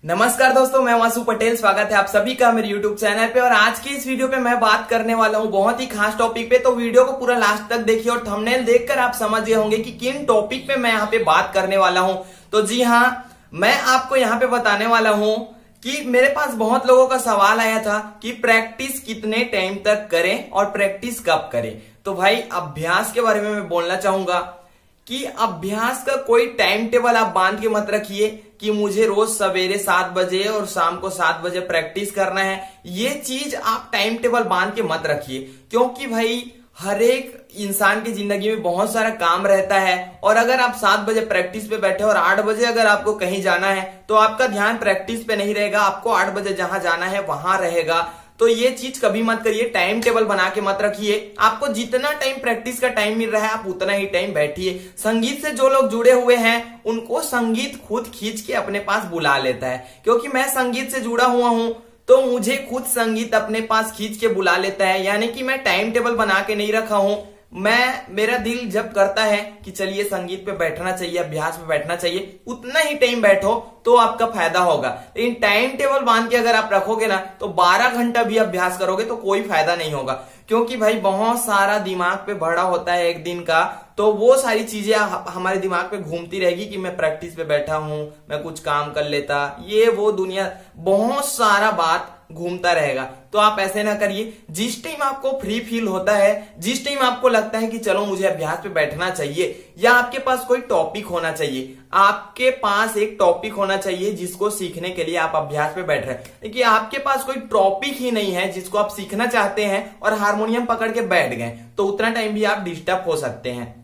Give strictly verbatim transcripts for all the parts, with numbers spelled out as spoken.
नमस्कार दोस्तों, मैं वासु पटेल। स्वागत है आप सभी का मेरे यूट्यूब चैनल पे। और आज की इस वीडियो पे मैं बात करने वाला हूँ बहुत ही खास टॉपिक पे। तो वीडियो को पूरा लास्ट तक देखिए और थंबनेल देखकर आप समझ गए होंगे कि किन टॉपिक पे मैं यहाँ पे बात करने वाला हूँ। तो जी हाँ, मैं आपको यहाँ पे बताने वाला हूँ कि मेरे पास बहुत लोगों का सवाल आया था कि प्रैक्टिस कितने टाइम तक करें और प्रैक्टिस कब करें। तो भाई अभ्यास के बारे में मैं बोलना चाहूंगा कि अभ्यास का कोई टाइम टेबल आप बांध के मत रखिए कि मुझे रोज सवेरे सात बजे और शाम को सात बजे प्रैक्टिस करना है। ये चीज आप टाइम टेबल बांध के मत रखिए, क्योंकि भाई हर एक इंसान की जिंदगी में बहुत सारा काम रहता है। और अगर आप सात बजे प्रैक्टिस पे बैठे और आठ बजे अगर आपको कहीं जाना है तो आपका ध्यान प्रैक्टिस पे नहीं रहेगा, आपको आठ बजे जहां जाना है वहां रहेगा। तो ये चीज कभी मत करिए, टाइम टेबल बना के मत रखिए। आपको जितना टाइम प्रैक्टिस का टाइम मिल रहा है आप उतना ही टाइम बैठिए। संगीत से जो लोग जुड़े हुए हैं उनको संगीत खुद खींच के अपने पास बुला लेता है, क्योंकि मैं संगीत से जुड़ा हुआ हूं तो मुझे खुद संगीत अपने पास खींच के बुला लेता है। यानी कि मैं टाइम टेबल बना के नहीं रखा हूं, मैं मेरा दिल जब करता है कि चलिए संगीत पे बैठना चाहिए, अभ्यास पे बैठना चाहिए, उतना ही टाइम बैठो तो आपका फायदा होगा। लेकिन टाइम टेबल बांध के अगर आप रखोगे ना तो बारह घंटा भी अभ्यास करोगे तो कोई फायदा नहीं होगा, क्योंकि भाई बहुत सारा दिमाग पे भरा होता है एक दिन का। तो वो सारी चीजें हमारे दिमाग पे घूमती रहेगी कि मैं प्रैक्टिस पे बैठा हूं, मैं कुछ काम कर लेता, ये वो दुनिया बहुत सारा बात घूमता रहेगा। तो आप ऐसे ना करिए। जिस टाइम आपको फ्री फील होता है, जिस टाइम आपको लगता है कि चलो मुझे अभ्यास पे बैठना चाहिए, या आपके पास कोई टॉपिक होना चाहिए, आपके पास एक टॉपिक होना चाहिए जिसको सीखने के लिए आप अभ्यास पे बैठ रहे हैं। देखिए आपके पास कोई टॉपिक ही नहीं है जिसको आप सीखना चाहते हैं और हारमोनियम पकड़ के बैठ गए, तो उतना टाइम भी आप डिस्टर्ब हो सकते हैं।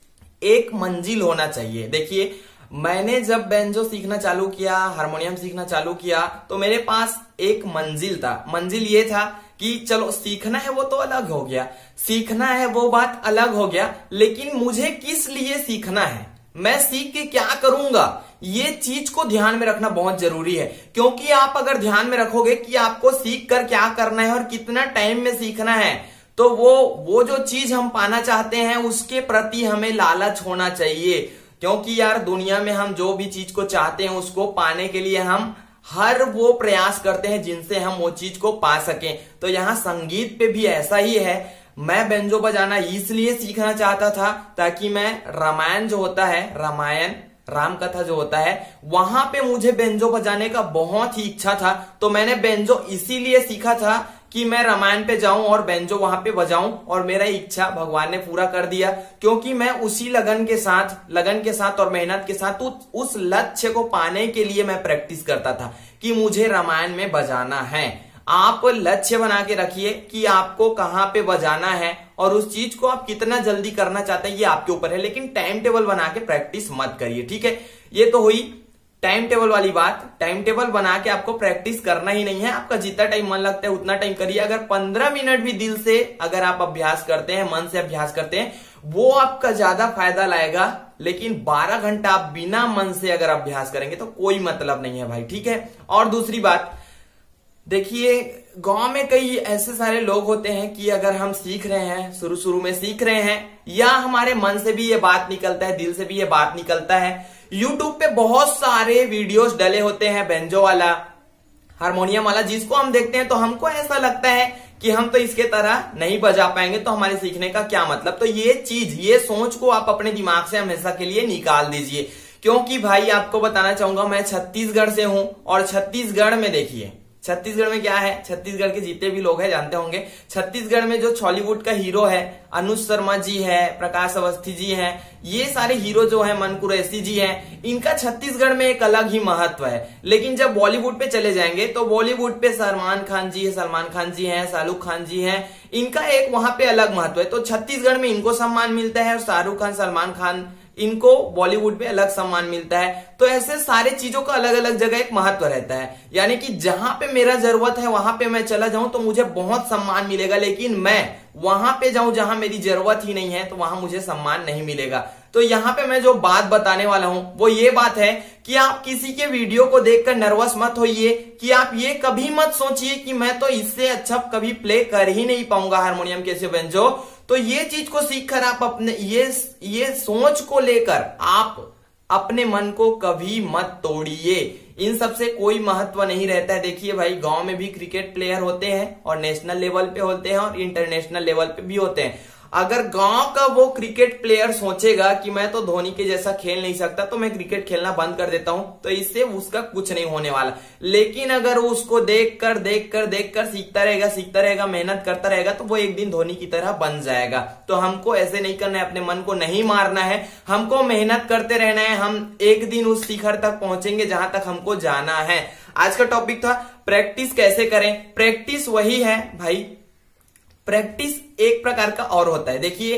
एक मंजिल होना चाहिए। देखिए मैंने जब बेंजो सीखना चालू किया, हारमोनियम सीखना चालू किया, तो मेरे पास एक मंजिल था। मंजिल ये था कि चलो सीखना है वो तो अलग हो गया, सीखना है वो बात अलग हो गया, लेकिन मुझे किस लिए सीखना है, मैं सीख के क्या करूंगा, ये चीज को ध्यान में रखना बहुत जरूरी है। क्योंकि आप अगर ध्यान में रखोगे कि आपको सीख कर क्या करना है और कितना टाइम में सीखना है, तो वो वो जो चीज हम पाना चाहते हैं उसके प्रति हमें लालच होना चाहिए। क्योंकि यार दुनिया में हम जो भी चीज को चाहते हैं उसको पाने के लिए हम हर वो प्रयास करते हैं जिनसे हम वो चीज को पा सकें। तो यहाँ संगीत पे भी ऐसा ही है। मैं बेंजो बजाना इसलिए सीखना चाहता था ताकि मैं रामायण जो होता है, रामायण राम कथा जो होता है, वहां पे मुझे बेंजो बजाने का बहुत ही इच्छा था। तो मैंने बेंजो इसीलिए सीखा था कि मैं रामायण पे जाऊं और बेंजो वहां पे बजाऊं, और मेरा इच्छा भगवान ने पूरा कर दिया। क्योंकि मैं उसी लगन के साथ लगन के साथ और मेहनत के साथ उस लक्ष्य को पाने के लिए मैं प्रैक्टिस करता था कि मुझे रामायण में बजाना है। आप लक्ष्य बना के रखिए कि आपको कहां पे बजाना है और उस चीज को आप कितना जल्दी करना चाहते हैं ये आपके ऊपर है, लेकिन टाइम टेबल बना के प्रैक्टिस मत करिए। ठीक है, ये तो हुई टाइम टेबल वाली बात। टाइम टेबल बना के आपको प्रैक्टिस करना ही नहीं है, आपका जितना टाइम मन लगता है उतना टाइम करिए। अगर पंद्रह मिनट भी दिल से अगर आप अभ्यास करते हैं, मन से अभ्यास करते हैं, वो आपका ज्यादा फायदा लाएगा। लेकिन बारह घंटा आप बिना मन से अगर अभ्यास करेंगे तो कोई मतलब नहीं है भाई। ठीक है, और दूसरी बात, देखिए गांव में कई ऐसे सारे लोग होते हैं कि अगर हम सीख रहे हैं, शुरू शुरू में सीख रहे हैं, या हमारे मन से भी ये बात निकलता है, दिल से भी ये बात निकलता है, यूट्यूब पे बहुत सारे वीडियोस डले होते हैं बेंजो वाला, हारमोनियम वाला, जिसको हम देखते हैं तो हमको ऐसा लगता है कि हम तो इसके तरह नहीं बजा पाएंगे, तो हमारे सीखने का क्या मतलब। तो ये चीज, ये सोच को आप अपने दिमाग से हमेशा के लिए निकाल दीजिए। क्योंकि भाई आपको बताना चाहूंगा, मैं छत्तीसगढ़ से हूं और छत्तीसगढ़ में देखिए, छत्तीसगढ़ में क्या है, छत्तीसगढ़ के जितने भी लोग हैं जानते होंगे, छत्तीसगढ़ में जो बॉलीवुड का हीरो है, अनुज शर्मा जी है, प्रकाश अवस्थी जी हैं, ये सारे हीरो जो है, मन कुरैशी जी हैं, इनका छत्तीसगढ़ में एक अलग ही महत्व है। लेकिन जब बॉलीवुड पे चले जाएंगे तो बॉलीवुड पे सलमान खान जी है, सलमान खान जी हैं, शाहरुख खान जी हैं, इनका एक वहां पे अलग महत्व है। तो छत्तीसगढ़ में इनको सम्मान मिलता है और शाहरुख खान, सलमान खान, इनको बॉलीवुड में अलग सम्मान मिलता है। तो ऐसे सारे चीजों का अलग अलग जगह एक महत्व रहता है। यानी कि जहां पे मेरा जरूरत है वहां पे मैं चला जाऊं तो मुझे बहुत सम्मान मिलेगा, लेकिन मैं वहां पे जाऊं जहां मेरी जरूरत ही नहीं है तो वहां मुझे सम्मान नहीं मिलेगा। तो यहाँ पे मैं जो बात बताने वाला हूं वो ये बात है कि आप किसी के वीडियो को देखकर नर्वस मत होइए, कि आप ये कभी मत सोचिए कि मैं तो इससे अच्छा कभी प्ले कर ही नहीं पाऊंगा हारमोनियम कैसे बेंजो। तो ये चीज को सीखकर आप अपने ये ये सोच को लेकर आप अपने मन को कभी मत तोड़िए। इन सब से कोई महत्व नहीं रहता है। देखिए भाई, गांव में भी क्रिकेट प्लेयर होते हैं और नेशनल लेवल पे होते हैं और इंटरनेशनल लेवल पे भी होते हैं। अगर गांव का वो क्रिकेट प्लेयर सोचेगा कि मैं तो धोनी के जैसा खेल नहीं सकता तो मैं क्रिकेट खेलना बंद कर देता हूं, तो इससे उसका कुछ नहीं होने वाला। लेकिन अगर वो उसको देख कर देख कर देख कर सीखता रहेगा सीखता रहेगा मेहनत करता रहेगा तो वो एक दिन धोनी की तरह बन जाएगा। तो हमको ऐसे नहीं करना है, अपने मन को नहीं मारना है, हमको मेहनत करते रहना है। हम एक दिन उस शिखर तक पहुंचेंगे जहां तक हमको जाना है। आज का टॉपिक था प्रैक्टिस कैसे करें। प्रैक्टिस वही है भाई, प्रैक्टिस एक प्रकार का और होता है। देखिए,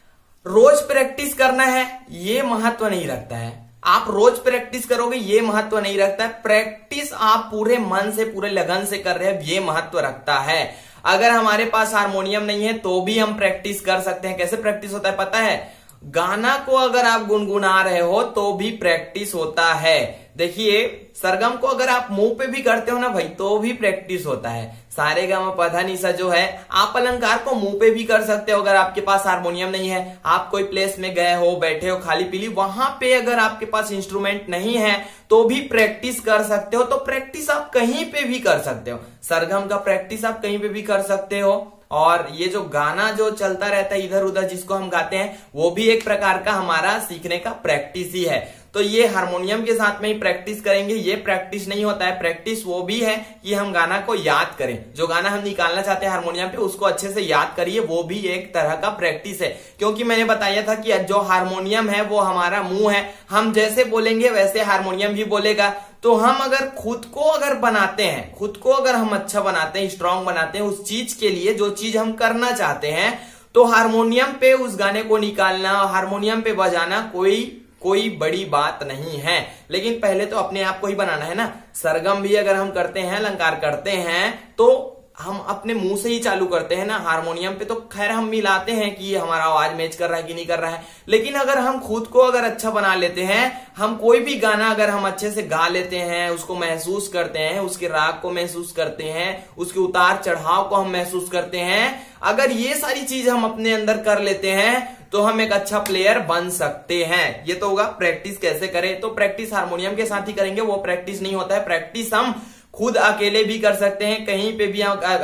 रोज प्रैक्टिस करना है ये महत्व नहीं रखता है, आप रोज प्रैक्टिस करोगे ये महत्व नहीं रखता है। प्रैक्टिस आप पूरे मन से पूरे लगन से कर रहे हैं ये महत्व रखता है। अगर हमारे पास हारमोनियम नहीं है तो भी हम प्रैक्टिस कर सकते हैं। कैसे प्रैक्टिस होता है पता है? गाना को अगर आप गुनगुना रहे हो तो भी प्रैक्टिस होता है। देखिए, सरगम को अगर आप मुंह पे भी करते हो ना भाई तो भी प्रैक्टिस होता है। सारे गा मा पा धा नी सा जो है आप अलंकार को मुंह पे भी कर सकते हो। अगर आपके पास हारमोनियम नहीं है, आप कोई प्लेस में गए हो, बैठे हो खाली पीली, वहां पे अगर आपके पास इंस्ट्रूमेंट नहीं है तो भी प्रैक्टिस कर सकते हो। तो प्रैक्टिस आप कहीं पे भी कर सकते हो। सरगम का प्रैक्टिस आप कहीं पे भी कर सकते हो। और ये जो गाना जो चलता रहता है इधर उधर जिसको हम गाते हैं वो भी एक प्रकार का हमारा सीखने का प्रैक्टिस ही है। तो ये हारमोनियम के साथ में ही प्रैक्टिस करेंगे, ये प्रैक्टिस नहीं होता है। प्रैक्टिस वो भी है कि हम गाना को याद करें, जो गाना हम निकालना चाहते हैं हारमोनियम पे उसको अच्छे से याद करिए, वो भी एक तरह का प्रैक्टिस है। क्योंकि मैंने बताया था कि जो हारमोनियम है वो हमारा मुंह है, हम जैसे बोलेंगे वैसे हारमोनियम भी बोलेगा। तो हम अगर खुद को अगर बनाते हैं, खुद को अगर हम अच्छा बनाते हैं, स्ट्रांग बनाते हैं उस चीज के लिए जो चीज हम करना चाहते हैं, तो हारमोनियम पे उस गाने को निकालना, हारमोनियम पे बजाना कोई कोई बड़ी बात नहीं है। लेकिन पहले तो अपने आप को ही बनाना है ना। सरगम भी अगर हम करते हैं, अलंकार करते हैं तो हम अपने मुंह से ही चालू करते हैं ना। हारमोनियम पे तो खैर हम मिलाते हैं कि हमारा आवाज मैच कर रहा है कि नहीं कर रहा है। लेकिन अगर हम खुद को अगर अच्छा बना लेते हैं, हम कोई भी गाना अगर हम अच्छे से गा लेते हैं, उसको महसूस करते हैं, उसके राग को महसूस करते हैं, उसके उतार चढ़ाव को हम महसूस करते हैं, अगर ये सारी चीज हम अपने अंदर कर लेते हैं तो हम एक अच्छा प्लेयर बन सकते हैं। ये तो होगा प्रैक्टिस कैसे करें। तो प्रैक्टिस हारमोनियम के साथ ही करेंगे, वो प्रैक्टिस नहीं होता है। प्रैक्टिस हम खुद अकेले भी कर सकते हैं, कहीं पे भी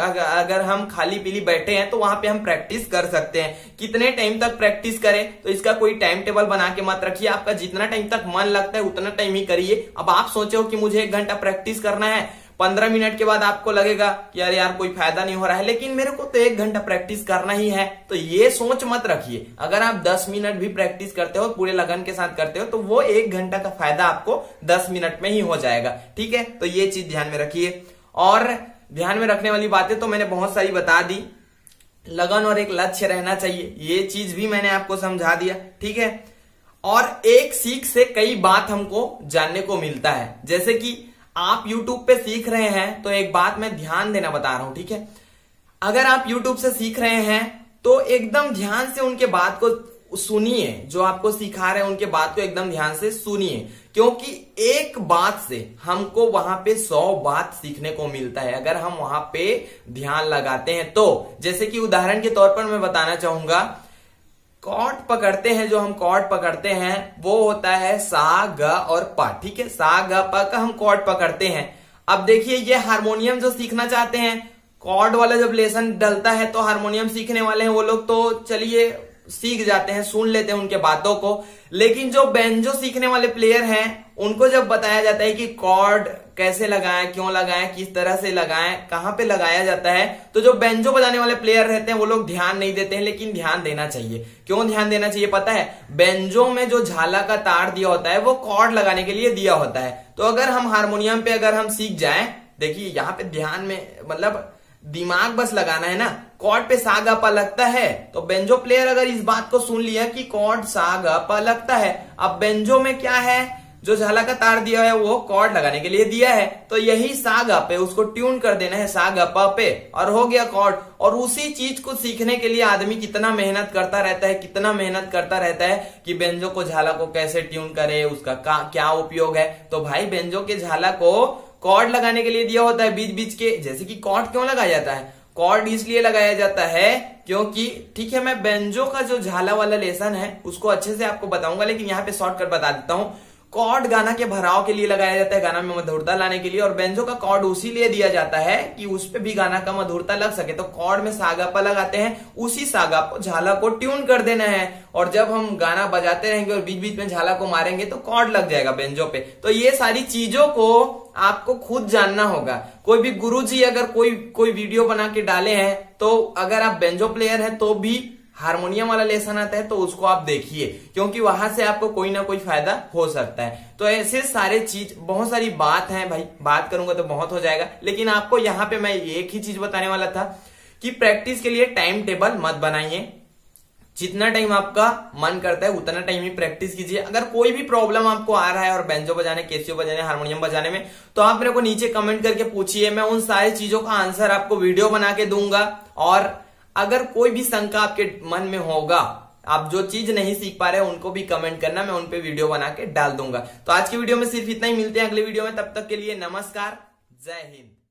अगर हम खाली पीली बैठे हैं तो वहां पे हम प्रैक्टिस कर सकते हैं। कितने टाइम तक प्रैक्टिस करें तो इसका कोई टाइम टेबल बना के मत रखिए, आपका जितना टाइम तक मन लगता है उतना टाइम ही करिए। अब आप सोचे हो कि मुझे एक घंटा प्रैक्टिस करना है, पंद्रह मिनट के बाद आपको लगेगा कि यार यार कोई फायदा नहीं हो रहा है, लेकिन मेरे को तो एक घंटा प्रैक्टिस करना ही है, तो ये सोच मत रखिए। अगर आप दस मिनट भी प्रैक्टिस करते हो, पूरे लगन के साथ करते हो, तो वो एक घंटा का फायदा आपको दस मिनट में ही हो जाएगा। ठीक है, तो ये चीज ध्यान में रखिए। और ध्यान में रखने वाली बातें तो मैंने बहुत सारी बता दी। लगन और एक लक्ष्य रहना चाहिए, ये चीज भी मैंने आपको समझा दिया। ठीक है, और एक सीख से कई बात हमको जानने को मिलता है। जैसे कि आप YouTube पे सीख रहे हैं तो एक बात मैं ध्यान देना बता रहा हूं। ठीक है, अगर आप YouTube से सीख रहे हैं तो एकदम ध्यान से उनके बात को सुनिए, जो आपको सिखा रहे हैं उनके बात को एकदम ध्यान से सुनिए, क्योंकि एक बात से हमको वहां पे सौ बात सीखने को मिलता है अगर हम वहां पे ध्यान लगाते हैं तो। जैसे कि उदाहरण के तौर पर मैं बताना चाहूंगा, कॉर्ड पकड़ते हैं, जो हम कॉर्ड पकड़ते हैं वो होता है सा ग और पा। ठीक है, सा ग पा का हम कॉर्ड पकड़ते हैं। अब देखिए, ये हारमोनियम जो सीखना चाहते हैं, कॉर्ड वाला जब लेसन डलता है तो हारमोनियम सीखने वाले हैं वो लोग तो चलिए सीख जाते हैं, सुन लेते हैं उनके बातों को। लेकिन जो बेंजो सीखने वाले प्लेयर हैं उनको जब बताया जाता है कि कॉर्ड कैसे लगाएं, क्यों लगाएं, किस तरह से लगाएं, कहां पे लगाया जाता है, तो जो बेंजो बजाने वाले प्लेयर रहते हैं वो लोग ध्यान नहीं देते हैं। लेकिन ध्यान देना चाहिए। क्यों ध्यान देना चाहिए पता है? बेंजो में जो झाला का तार दिया होता है वो कॉर्ड लगाने के लिए दिया होता है। तो अगर हम हारमोनियम पे अगर हम सीख जाएं, देखिए यहाँ पे ध्यान में मतलब दिमाग बस लगाना है ना। कॉर्ड पे सा गा पा लगता है तो बेंजो प्लेयर अगर इस बात को सुन लिया कि कॉर्ड सा गा पा लगता है, अब बेंजो में क्या है, जो झाला का तार दिया है वो कॉर्ड लगाने के लिए दिया है, तो यही सा गा पे उसको ट्यून कर देना है सा गा पा पे और हो गया कॉर्ड। और उसी चीज को सीखने के लिए आदमी कितना मेहनत करता रहता है, कितना मेहनत करता रहता है कि बेंजो को झाला को कैसे ट्यून करे, उसका क्या उपयोग है। तो भाई बेंजो के झाला को कॉर्ड लगाने के लिए दिया होता है बीच बीच के। जैसे कि कॉर्ड क्यों लगाया जाता है? कॉर्ड इसलिए लगाया जाता है क्योंकि, ठीक है, मैं बेंजो का जो झाला वाला लेसन है उसको अच्छे से आपको बताऊंगा, लेकिन यहाँ पे शॉर्टकट बता देता हूँ। कॉर्ड गाना के भराव के लिए लगाया जाता है, गाना में मधुरता लाने के लिए। और बेंजो का कॉर्ड उसी लिए दिया जाता है कि उस पे भी गाना का मधुरता लग सके। तो कॉर्ड में सागापा लगाते हैं, उसी सागा को झाला को ट्यून कर देना है। और जब हम गाना बजाते रहेंगे और बीच बीच में झाला को मारेंगे तो कॉर्ड लग जाएगा बेंजो पे। तो ये सारी चीजों को आपको खुद जानना होगा। कोई भी गुरुजी अगर कोई कोई वीडियो बना के डाले हैं, तो अगर आप बेंजो प्लेयर हैं तो भी हारमोनियम वाला लेसन आता है तो उसको आप देखिए, क्योंकि वहां से आपको कोई ना कोई फायदा हो सकता है। तो ऐसे सारे चीज, बहुत सारी बात है भाई, बात करूंगा तो बहुत हो जाएगा। लेकिन आपको यहाँ पे मैं एक ही चीज बताने वाला था कि प्रैक्टिस के लिए टाइम टेबल मत बनाइए। जितना टाइम आपका मन करता है उतना टाइम ही प्रैक्टिस कीजिए। अगर कोई भी प्रॉब्लम आपको आ रहा है और बेंजो बजाने, कैसियो बजाने, हारमोनियम बजाने में, तो आप मेरे को नीचे कमेंट करके पूछिए। मैं उन सारी चीजों का आंसर आपको वीडियो बना के दूंगा। और अगर कोई भी शंका आपके मन में होगा, आप जो चीज नहीं सीख पा रहे हैं, उनको भी कमेंट करना, मैं उन पे वीडियो बना के डाल दूंगा। तो आज की वीडियो में सिर्फ इतना ही, मिलते हैं अगले वीडियो में। तब तक के लिए नमस्कार, जय हिंद।